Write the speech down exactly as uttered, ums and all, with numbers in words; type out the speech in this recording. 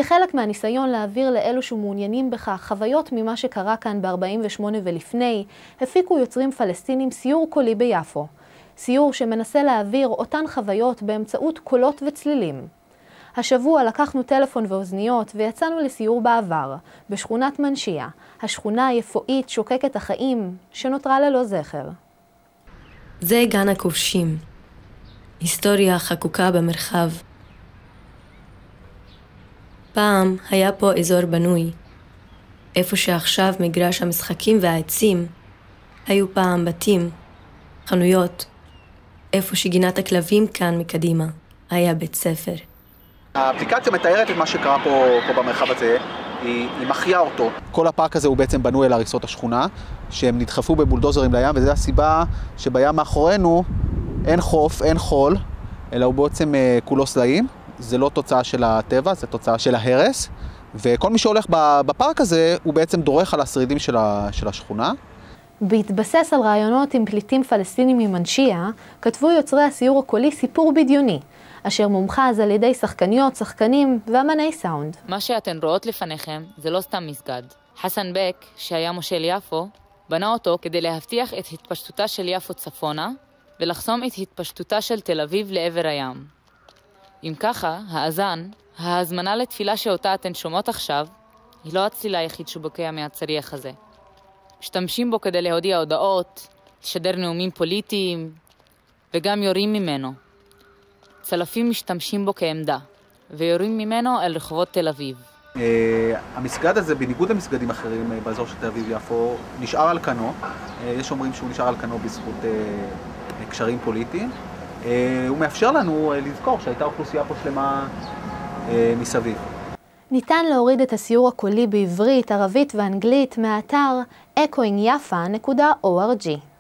כחלק מהניסיון להעביר לאלו שמעוניינים בכך חוויות ממה שקרה כאן ב-ארבעים ושמונה ולפני, הפיקו יוצרים פלסטינים סיור קולי ביפו. סיור שמנסה להעביר אותן חוויות באמצעות קולות וצלילים. השבוע לקחנו טלפון ואוזניות ויצאנו לסיור בעבר, בשכונת מנשיה, השכונה היפואית שוקקת החיים שנותרה ללא זכר. זה גן הכובשים. היסטוריה חקוקה במרחב. פעם היה פה אזור בנוי. איפה שעכשיו מגרש המשחקים והעצים, היו פעם בתים, חנויות. איפה שגינת הכלבים כאן מקדימה, היה בית ספר. האפליקציה מתארת את מה שקרה פה, פה במרחב הזה, היא, היא מחיה אותו. כל הפארק הזה הוא בעצם בנוי על הריסות השכונה, שהם נדחפו בבולדוזרים לים, וזו הסיבה שבים מאחורינו אין חוף, אין חול, אלא הוא בעצם כולו סלעים. זה לא תוצאה של הטבע, זה תוצאה של ההרס, וכל מי שהולך בפארק הזה הוא בעצם דורך על השרידים של, ה, של השכונה. בהתבסס על רעיונות עם פליטים פלסטינים ממנשיה, כתבו יוצרי הסיור הקולי סיפור בדיוני, אשר מומחז על ידי שחקניות, שחקנים ואמני סאונד. מה שאתן רואות לפניכם זה לא סתם מסגד. חסן בק, שהיה מושל יפו, בנה אותו כדי להבטיח את התפשטותה של יפו צפונה, ולחסום את התפשטותה של תל אביב לעבר הים. אם ככה, האזן, ההזמנה לתפילה שאותה אתן שומעות עכשיו, היא לא הצלילה היחיד שבוקע מהצריח הזה. משתמשים בו כדי להודיע הודעות, לשדר נאומים פוליטיים, וגם יורים ממנו. צלפים משתמשים בו כעמדה, ויורים ממנו אל רחובות תל אביב. המסגד הזה, בניגוד למסגדים אחרים באזור של תל אביב-יפו, נשאר על כנו. יש אומרים שהוא נשאר על כנו בזכות קשרים פוליטיים. הוא מאפשר לנו לזכור שהייתה אוכלוסייה פה שלמה מסביב. ניתן להוריד את הסיור הקולי בעברית, ערבית ואנגלית מהאתר אקוינג יפה דוט או אר ג'י.